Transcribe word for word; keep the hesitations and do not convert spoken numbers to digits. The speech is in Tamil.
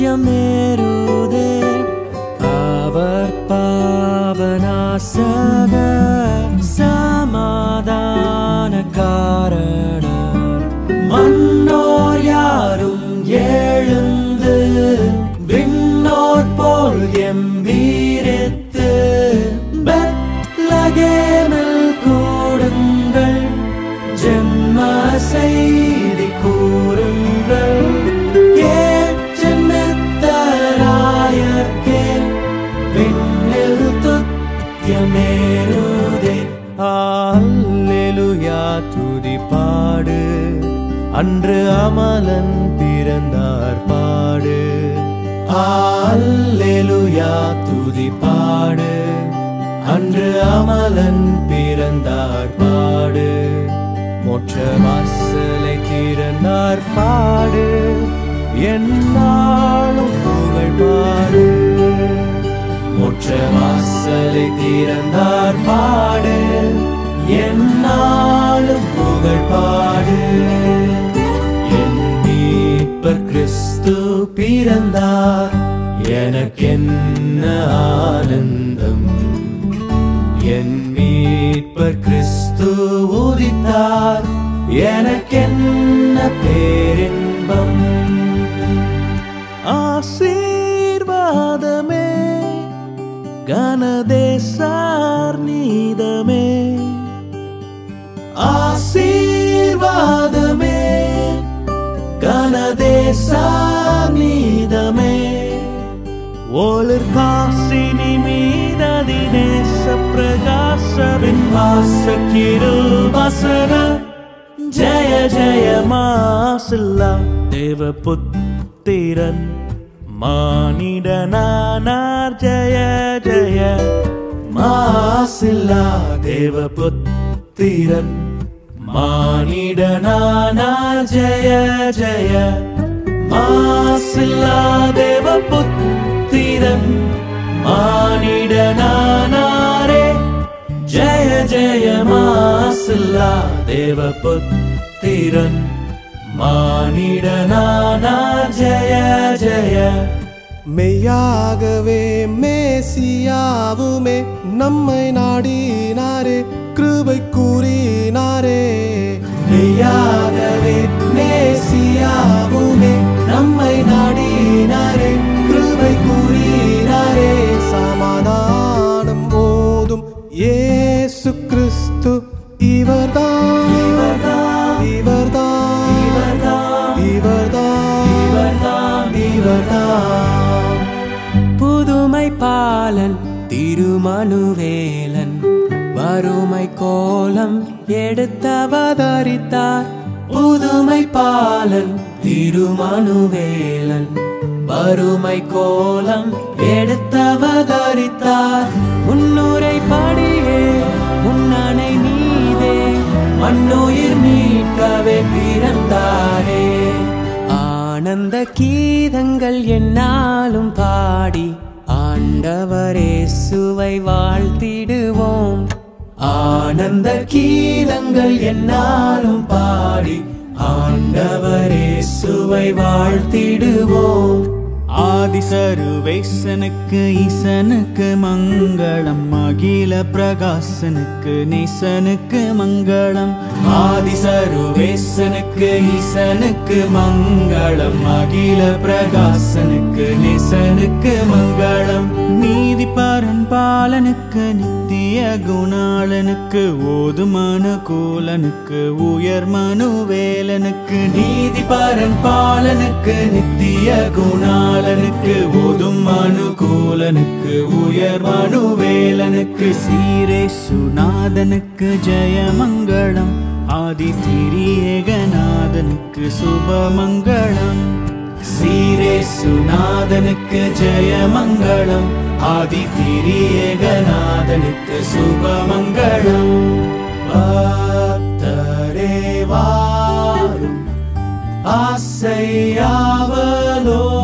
துத்தியமேருதே அவர் பாவநாசக சமாதான காரணர் மன்னோர் யாரும் எழுந்து விண்ணோர் போல் எம்பீரித்து பெத்லகேமில் கூடுங்கள் ஜென்ம செய்தி கூறுங்கள் கேச்சமித்தராயர்க்கே விண்ணில் துத்தியமேருதே அல்லேலூயா துதி பாடு அன்று அமலன் பிறந்தார் பாடு அல்லேலூயா துதி பாடு அன்று அமலன் பிறந்தார் பாடு மோட்ச வாசலை திறந்தார் பாடு என்னாலும் புகழ் பாடு மோட்ச வாசலை திறந்தார் பாடு என்னாலும் புகழ் பாடு என் மீட்பர் கிறிஸ்து பிறந்தார் எனக்கென்ன ஆனந்தம் என் மீட்பர் கிறிஸ்து உதித்தார் எனக்கென்ன பேரின்பம் ஆசீர்வாதமே கனதேசார் நீதமே ஆசீர்வாதமே கனதேசார் நீதமே ஒளிர் காசினி மீததி நேச பிரகாச வின்வாச கிருபாசன ஜய ஜய மாசில்லா தேவபுத்திரன் மானிடனானார் ஜய ஜய மாசில்லா தேவபுத்திரன் மானிடனானார் ஜய ஜய மாசில்லா தேவபுத்திரன் மானிடனானாரே ஜய ஜய மாசில்லா தேவபுத்திரன் மானிடனானார் ஜய ஜய மெய்யாகவே மேசியாவுமே நம்மை நாடினாரே கிருபை கூறினாரே மெய்யாகவே மேசியாவுமே நம்மை நாடினாரே கிருபை கூறினாரே சமாதானம் போதும் இயேசு கிறிஸ்து இவர்தான் இவர்தான் இவர்தான் இவர்தான் இவர்தான் இவர்தான் இவர்தான் புதுமை பாலன் திருமனுவேலன் வறுமை கோலம் எடுத்தவதரித்தார் புதுமை பாலன் திருமனுவேலன் வறுமை கோலம் எடுத்தவதரித்தார் முன்னுரை படியே முன்னணை நீதே மண்ணுயிர் மீட்கவே பிறந்தாரே ஆனந்த கீதங்கள் என்னாலும் பாடி ஆண்டவரே சுவை வாழ்த்திடுவோம் ஆனந்த கீதங்கள் என்னாலும் பாடி ஆண்டவரே சுவை வாழ்த்திடுவோம் ஆதிசருவேசனுக்கு ஈசனுக்கு மங்களம் அகில பிரகாசனுக்கு நேசனுக்கு மங்களம் ஆதிசருவேசனுக்கு ஈசனுக்கு மங்களம் அகில பிரகாசனுக்கு நேசனுக்கு மங்களம் நீதி பரன் பாலனுக்கு நித்திய குணாளனுக்கு ஓது மனுகூலனுக்கு உயர் மனுவேலனுக்கு நீதி பரன் பாலனுக்கு நித்திய குணாளனுக்கு ஓதும் அனுகூலனுக்கு உயர் மனுவேலனுக்கு சீரேசுநாதனுக்கு ஜெயமங்களம் ஆதி திரியேகநாதனுக்கு சுபமங்களம் சீரேசுநாதனுக்கு ஜெயமங்களம் ஆதி திரியேகநாதனுக்கு சுபமங்களம் பக்தரே வாரும் ஆசையாவலோ